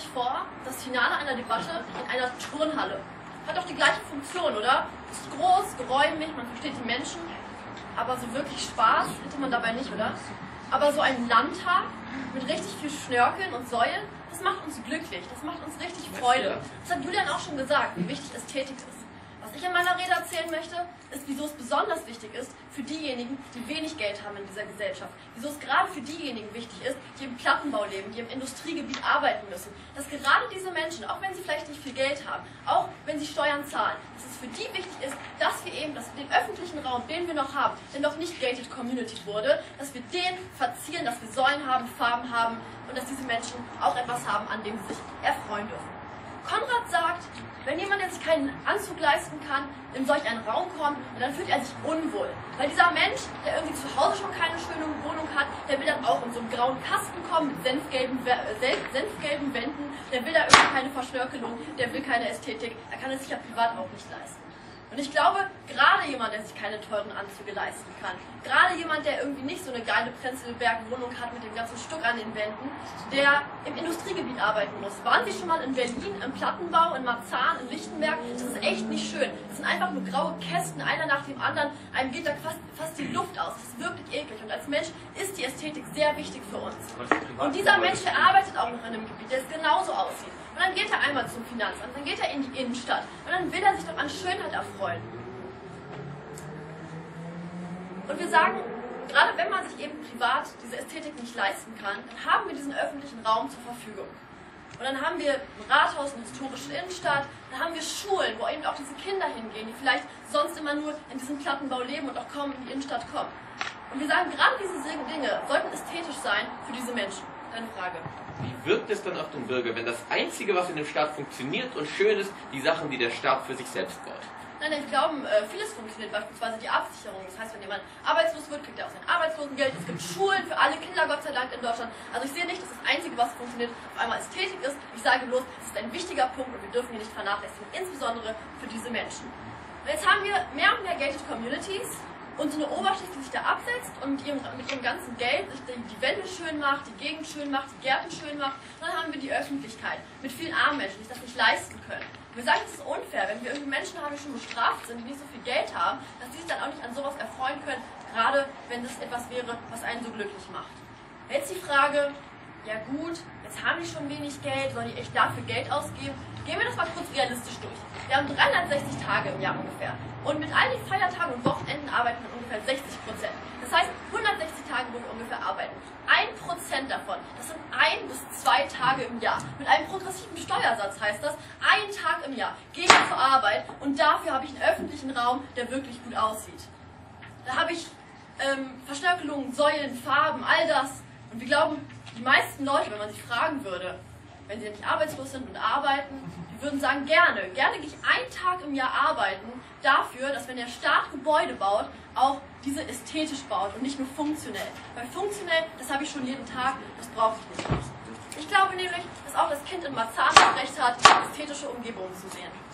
vor, das Finale einer Debatte in einer Turnhalle. Hat doch die gleiche Funktion, oder? Ist groß, geräumig, man versteht die Menschen, aber so wirklich Spaß hätte man dabei nicht, oder? Aber so ein Landtag mit richtig viel Schnörkeln und Säulen, das macht uns glücklich, das macht uns richtig Freude. Das hat Julian auch schon gesagt, wie wichtig Ästhetik ist. Was ich in meiner Rede erzählen möchte, ist, wieso es besonders wichtig ist für diejenigen, die wenig Geld haben in dieser Gesellschaft. Wieso es gerade für diejenigen wichtig ist, die im Plattenbau leben, die im Industriegebiet arbeiten müssen. Dass gerade diese Menschen, auch wenn sie vielleicht nicht viel Geld haben, auch wenn sie Steuern zahlen, dass es für die wichtig ist, dass wir eben den öffentlichen Raum, den wir noch haben, der noch nicht gated community wurde, dass wir den verzieren, dass wir Säulen haben, Farben haben und dass diese Menschen auch etwas haben, an dem sie sich erfreuen dürfen. Konrad sagt, wenn jemand, der sich keinen Anzug leisten kann, in solch einen Raum kommt, dann fühlt er sich unwohl. Weil dieser Mensch, der irgendwie zu Hause schon keine schöne Wohnung hat, der will dann auch in so einen grauen Kasten kommen mit senfgelben Wänden, der will da irgendwie keine Verschnörkelung, der will keine Ästhetik, er kann es sich ja privat auch nicht leisten. Und ich glaube, gerade jemand, der sich keine teuren Anzüge leisten kann, gerade jemand, der irgendwie nicht so eine geile Prenzlberg-Wohnung hat mit dem ganzen Stuck an den Wänden, der im Industriegebiet arbeiten muss. Waren Sie schon mal in Berlin, im Plattenbau, in Marzahn, in Lichtenberg? Das ist echt nicht schön. Das sind einfach nur graue Kästen, einer nach dem anderen. Einem geht da fast die Luft aus. Das ist wirklich eklig. Und als Mensch ist die Ästhetik sehr wichtig für uns. Und dieser Mensch, der arbeitet auch noch in einem Gebiet, der es genauso aussieht. Und dann geht er einmal zum Finanzamt, dann geht er in die Innenstadt und dann will er sich doch an Schönheit erfreuen. Und wir sagen, gerade wenn man sich eben privat diese Ästhetik nicht leisten kann, dann haben wir diesen öffentlichen Raum zur Verfügung. Und dann haben wir ein Rathaus, eine historische Innenstadt, dann haben wir Schulen, wo eben auch diese Kinder hingehen, die vielleicht sonst immer nur in diesem Plattenbau leben und auch kaum in die Innenstadt kommen. Und wir sagen, gerade diese Dinge sollten ästhetisch sein für diese Menschen. Deine Frage. Wie wirkt es dann auf den Bürger, wenn das Einzige, was in dem Staat funktioniert und schön ist, die Sachen, die der Staat für sich selbst baut? Nein, ich glaube, vieles funktioniert, beispielsweise die Absicherung. Das heißt, wenn jemand arbeitslos wird, kriegt er auch sein Arbeitslosengeld. Es gibt Schulen für alle Kinder, Gott sei Dank, in Deutschland. Also ich sehe nicht, dass das Einzige, was funktioniert, auf einmal Ästhetik ist. Ich sage bloß, es ist ein wichtiger Punkt und wir dürfen ihn nicht vernachlässigen, insbesondere für diese Menschen. Und jetzt haben wir mehr und mehr gated communities und so eine Oberschicht, die sich da absetzt und mit ihrem ganzen Geld sich die Wände schön macht, die Gegend schön macht, die Gärten schön macht. Und dann haben wir die Öffentlichkeit mit vielen armen Menschen, die sich das nicht leisten können. Und wir sagen, es ist unfair, wenn wir irgendwie Menschen haben, die schon bestraft sind, die nicht so viel Geld haben, dass die sich dann auch nicht an sowas erfreuen können, gerade wenn das etwas wäre, was einen so glücklich macht. Jetzt die Frage, ja gut, jetzt haben die schon wenig Geld, sollen die echt dafür Geld ausgeben? Gehen wir das mal kurz realistisch durch. Wir haben 360 Tage im Jahr ungefähr. Und mit all den Feiertagen und Wochenenden arbeiten wir ungefähr 60%. Das heißt, 160 Tage, wo wir ungefähr arbeiten. 1% davon, das sind 1 bis 2 Tage im Jahr. Mit einem progressiven Steuersatz heißt das, 1 Tag im Jahr gehe ich zur Arbeit und dafür habe ich einen öffentlichen Raum, der wirklich gut aussieht. Da habe ich Verschnörkelungen, Säulen, Farben, all das. Und wir glauben, die meisten Leute, wenn man sich fragen würde, wenn sie nicht arbeitslos sind und arbeiten, die würden sagen, gerne gehe ich 1 Tag im Jahr arbeiten, dafür, dass wenn der Staat Gebäude baut, auch diese ästhetisch baut und nicht nur funktionell. Weil funktionell, das habe ich schon jeden Tag, das brauche ich nicht. Ich glaube nämlich, dass auch das Kind in Marzahn das Recht hat, ästhetische Umgebungen zu sehen.